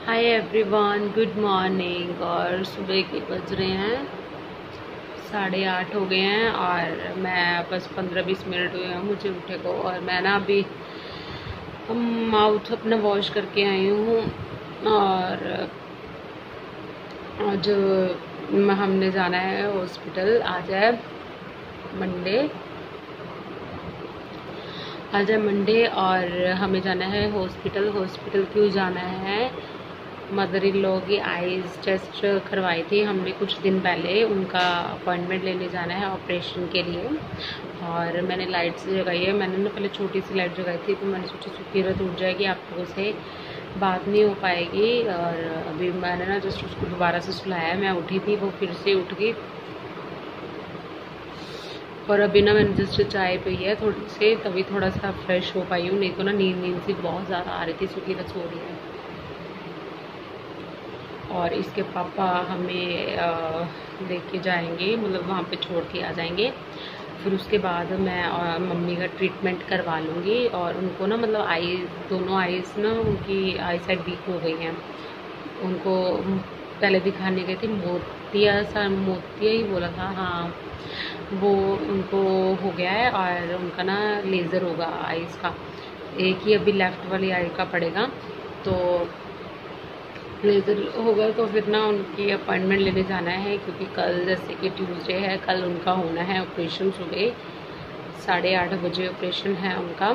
Hi everyone, good morning. और सुबह के बज रहे हैं 8:30 हो गए हैं और मैं बस 15-20 मिनट हुए हैं मुझे उठे को। और मैं ना अभी माउथ अपना वॉश करके आई हूँ। और आज हमने जाना है हॉस्पिटल। आज है मंडे और हमें जाना है हॉस्पिटल। क्यों जाना है? मदर इन लॉ की आईज टेस्ट करवाई थी हमने कुछ दिन पहले, उनका अपॉइंटमेंट लेने जाना है ऑपरेशन के लिए। और मैंने लाइट्स जगाई है। मैंने ना पहले छोटी सी लाइट जगाई थी, तो मैंने सोचा सुकीरत उठ जाएगी, आप लोगों से बात नहीं हो पाएगी। और अभी मैंने ना जस्ट उसको दोबारा से सुलाया है। मैं उठी थी, वो फिर से उठ गई। और अभी ना मैंने जस्ट चाय पी है थोड़ी से, तभी थोड़ा सा फ्रेश हो पाई हूँ। नहीं तो ना नींद सी बहुत ज़्यादा आ रही थी। सुकीरत सो रही है और इसके पापा हमें लेके जाएंगे, मतलब वहाँ पे छोड़ के आ जाएंगे। फिर उसके बाद मैं मम्मी का ट्रीटमेंट करवा लूँगी। और उनको ना मतलब दोनों आईज़ ना उनकी आई साइड वीक हो गई हैं। उनको पहले दिखाने गए थे, मोतिया ही बोला था, हाँ वो उनको हो गया है। और उनका ना लेज़र होगा आईज़ का, एक ही अभी लेफ़्ट वाली आई का पड़ेगा। तो लेज़र होगा तो फिर ना उनकी अपॉइंटमेंट लेने जाना है, क्योंकि कल जैसे कि ट्यूसडे है, कल उनका होना है ऑपरेशन। सुबह 8:30 बजे ऑपरेशन है उनका।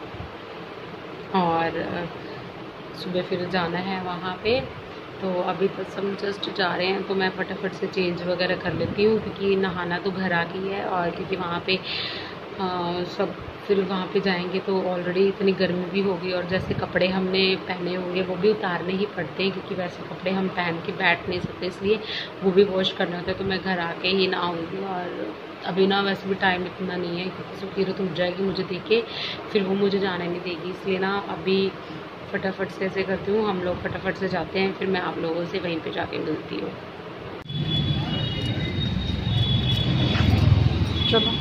और सुबह फिर जाना है वहाँ पे। तो अभी बस हम जस्ट जा रहे हैं, तो मैं फटाफट से चेंज वगैरह कर लेती हूँ, क्योंकि नहाना तो घर आ गई है। और क्योंकि वहाँ पे सब फिर वहाँ पे जाएंगे तो ऑलरेडी इतनी गर्मी भी होगी, और जैसे कपड़े हमने पहने होंगे वो भी उतारने ही पड़ते हैं, क्योंकि वैसे कपड़े हम पहन के बैठ नहीं सकते, इसलिए वो भी वॉश करना होता है। तो मैं घर आके ही नहाऊंगी। और अभी ना वैसे भी टाइम इतना नहीं है, क्योंकि सुकीरत उठ जाएगी मुझे देख के, फिर वो मुझे जाने नहीं देगी। इसलिए ना अभी फटाफट से ऐसे करती हूँ, हम लोग फटाफट से जाते हैं, फिर मैं आप लोगों से वहीं पर जाके मिलती हूँ। चलो,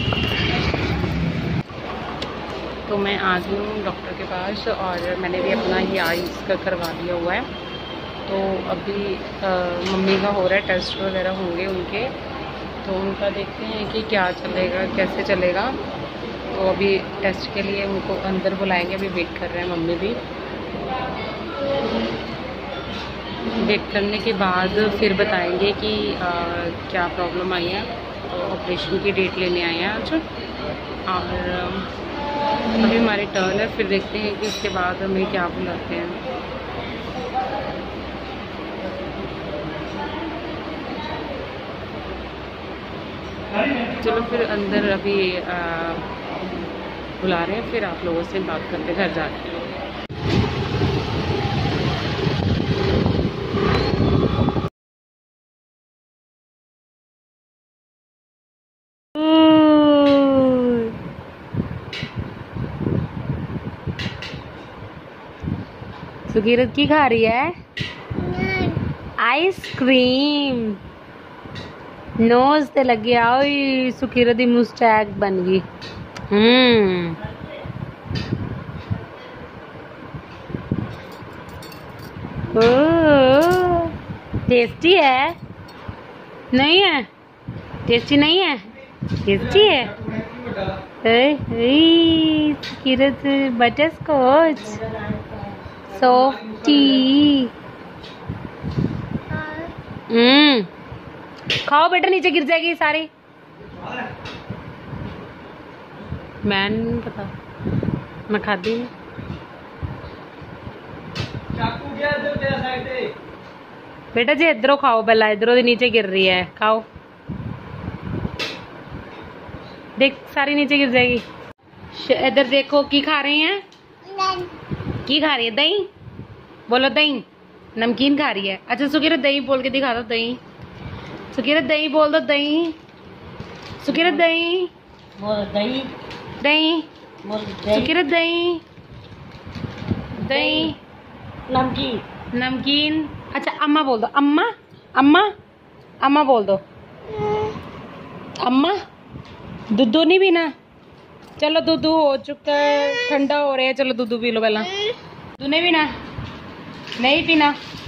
तो मैं आ गई हूँ डॉक्टर के पास, और मैंने भी अपना ये आईज का करवा दिया हुआ है। तो अभी मम्मी का हो रहा है, टेस्ट वगैरह होंगे उनके, तो उनका देखते हैं कि क्या चलेगा, कैसे चलेगा। तो अभी टेस्ट के लिए उनको अंदर बुलाएंगे, अभी वेट कर रहे हैं मम्मी भी। वेट करने के बाद फिर बताएंगे कि क्या प्रॉब्लम आई है। तो ऑपरेशन की डेट लेने आए हैं आज। और अभी हमारी टर्न है, फिर देखते हैं कि उसके बाद हमें क्या बुलाते हैं। चलो फिर अंदर अभी बुला रहे हैं, फिर आप लोगों से बात करते घर जाके। सुकीरत की खा रही है? आइसक्रीम। नोज ते लगे आओ, सुकीरत दी मुस्टैक बन गई। टेस्टी है? नहीं है? टेस्टी नहीं है? टेस्टी है। Sukirat butter scotch softy. खाओ बेटा, नीचे गिर जाएगी सारी। मैं नहीं पता, मैं खाती नहीं। बेटा जी इधरों खाओ, पहला इधरों नीचे गिर रही है, खाओ। देख सारी नीचे गिर जाएगी। इधर देखो, की खा रही हैं? की खा रही है? दही बोलो, दही। नमकीन खा रही है? अच्छा सुकीरत दही बोल के दिखा दो, दही। सुकीरत दही बोल दो, दही। सुकीरत दही बोल, दही दही बोल, सुकीरत दही दही। नमकीन नमकीन। अच्छा अम्मा बोल दो, अम्मा अम्मा अम्मा बोल दो, अम्मा। दूध नहीं पीना? चलो दूध हो चुका है, ठंडा हो रहा है, चलो दूध पी लो पहला। दूध नहीं पीना? नहीं पीना,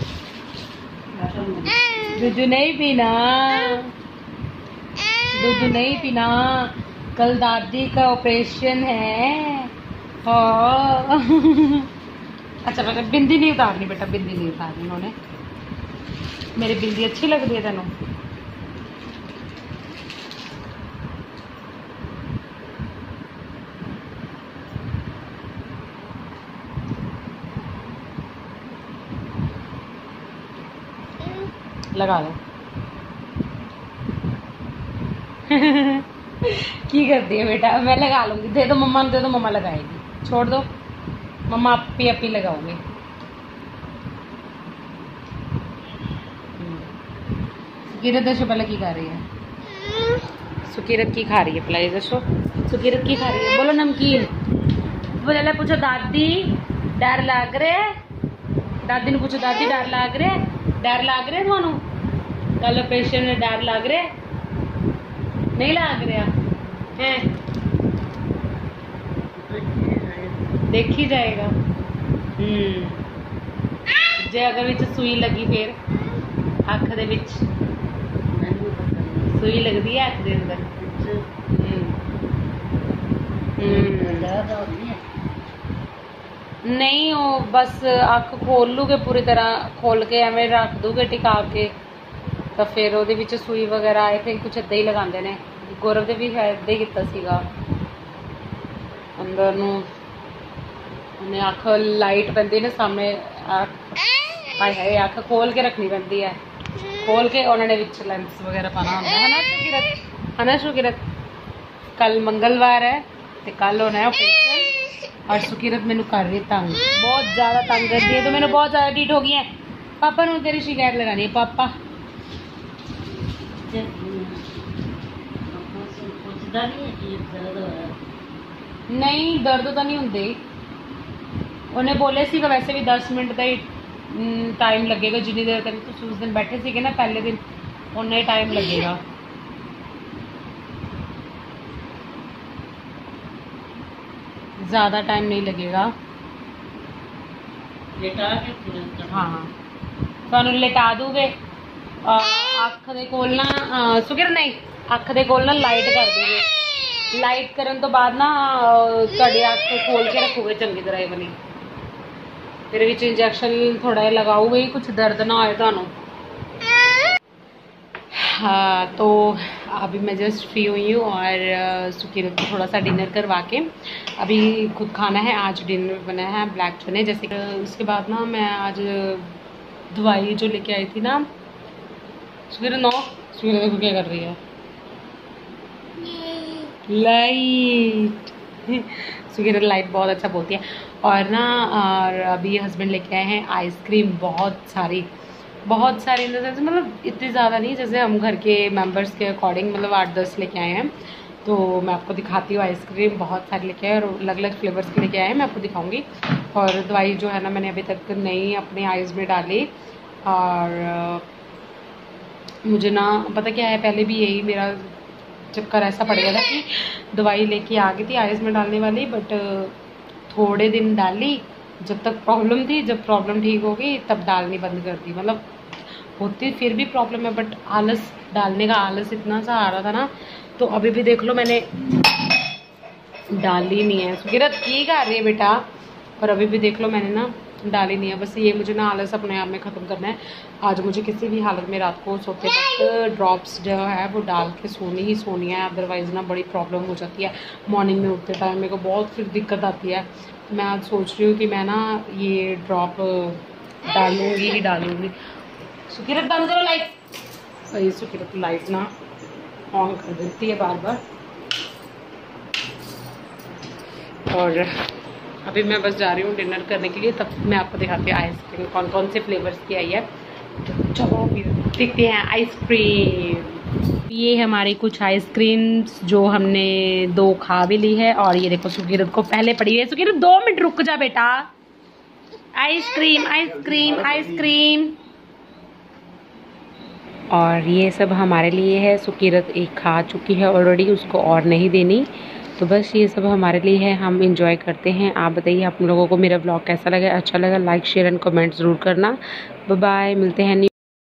दूध नहीं पीना, दूध नहीं पीना, कल दादी का ऑपरेशन है। हाँ। अच्छा बेटा बिंदी नहीं उतारनी, बेटा बिंदी नहीं उतारनी उन्होंने। मेरी बिंदी अच्छी लग रही है तेनों? लगा लो। की करती है बेटा? मैं लगा लूंगी, दे दो मम्मा, दे दो मम्मा लगाएगी, छोड़ दो मम्मा, अपी अपी लगाओगे। सुकीरत दसो पहले की खा रही है? सुकीरत की खा रही है पहले दसो? सुकीरत की खा रही है? बोलो नमकीन। पहले पूछो दादी डर लग रहा? दादी ने पूछो दादी डर लग रहा? डर लग रहा थानू? कल ऑपरेशन में डर लग रहा? नहीं लग रहा है? देखी जाएगा। जे अगर विच सुई लगी फिर अख दे विच सुई लगती है अख दे अंदर। नहीं वो बस अख खोल लूगे पूरी तरह, खोल के एवं रख दूगे टिका के, तो फिर ਉਹਦੇ ਵਿੱਚ ਸੂਈ वगैरह ਆਏ थे कुछ इदा ही लगाते हैं। गौरव ਦੇ भी शायद इदा ही किया ਸੀਗਾ अंदर ਨੂੰ। ਉਹਨੇ अख लाइट पैंदी ना सामने, हाय हाय अख खोल के रखनी पैंदी है, खोल के उन्होंने विच लेंस वगैरह पाना होंदा है ना सुकीरत? है ना सुकीरत? कल मंगलवार है तो कल होना है ऑपरेशन। और सुकीरत मैनू कर रही तंग, बहुत ज़्यादा तंग कर रही है, तो मैंने बहुत ज़्यादा डीट हो गई है। पापा ने तेरी शिकायत लगानी है। पापा नहीं दर्द तो नहीं होंगे, उन्हें बोले सी वैसे भी 10 मिनट का ही टाइम लगेगा, जिन्नी देर तक तुम उस दिन बैठे थे ना पहले दिन, उन्ना ही टाइम लगेगा। ज़्यादा टाइम नहीं लगेगा। हाँ तुहानू लिटा दूगे, अख दे कोल ना सुकीर नहीं, अख दे कोल ना लाइट कर दोगे, लाइट करन तो बाद ना तुहाडी अख खोल के रखोगे चंगी तरह वाली, फिर विच इंजैक्शन थोड़ा लगाओगे, कुछ दर्द ना होए तुहानू। हाँ तो अभी मैं जस्ट फ्री हुई हूँ और सुकीरत को थोड़ा सा डिनर करवा के अभी खुद खाना है। आज डिनर बना है ब्लैक चने जैसे। उसके बाद ना मैं आज दवाई जो लेके आई थी ना, सुकीरत को क्या कर रही है? लाइट। सुकीरत लाइट बहुत अच्छा बोलती है। और ना और अभी हस्बैंड लेके आए हैं आइसक्रीम, बहुत सारी इन द सेंस मतलब इतनी ज़्यादा नहीं, जैसे हम घर के मेंबर्स के अकॉर्डिंग मतलब 8-10 लेके आए हैं। तो मैं आपको दिखाती हूँ, आइसक्रीम बहुत सारी लेके आए और अलग अलग फ्लेवर्स के लेके आए हैं, मैं आपको दिखाऊंगी। और दवाई जो है ना मैंने अभी तक नहीं अपने आइज़ में डाली। और मुझे ना पता क्या है, पहले भी यही मेरा चक्कर ऐसा पड़ गया था कि दवाई लेके आ गई थी आइज़ में डालने वाली, बट थोड़े दिन डाली जब तक प्रॉब्लम थी, जब प्रॉब्लम ठीक हो गई तब डालनी बंद कर दी। मतलब होती फिर भी प्रॉब्लम है, बट आलस डालने का आलस इतना सा आ रहा था ना, तो अभी भी देख लो मैंने डाली नहीं है। सुकीरत की कर रही है बेटा? और अभी भी देख लो मैंने ना डाली नहीं है। बस ये मुझे ना आलस अपने आप में ख़त्म करना है। आज मुझे किसी भी हालत में रात को सोते वक्त ड्रॉप्स जो है वो डाल के सोनी है, अदरवाइज़ ना बड़ी प्रॉब्लम हो जाती है। मॉर्निंग में उठते टाइम मेरे को बहुत फिर दिक्कत आती है। मैं आज सोच रही हूँ कि मैं ना ये ड्रॉप डालूँगी। सुकीरत बंद करो लाइट। ये सुकीरत लाइट ना ऑन कर देती है बार बार। और अभी मैं बस जा रही हूँ डिनर करने के लिए, तब मैं आपको दिखाती हूँ आइसक्रीम कौन कौन से फ्लेवर्स की आई है। तो चलो फिर देखते हैं आइसक्रीम। ये हमारी कुछ आइसक्रीम्स जो हमने 2 खा भी ली है। और ये देखो सुकीरत को पहले पड़ी है। सुकीरत 2 मिनट रुक जा बेटा। Ice cream ice cream ice cream. और ये सब हमारे लिए है। सुकीरत एक खा चुकी है ऑलरेडी, उसको और नहीं देनी। तो बस ये सब हमारे लिए है, हम इंजॉय करते हैं। आप बताइए आप लोगों को मेरा ब्लॉग कैसा लगा? अच्छा लगा लाइक शेयर एंड कमेंट ज़रूर करना। बाय बाय, मिलते हैं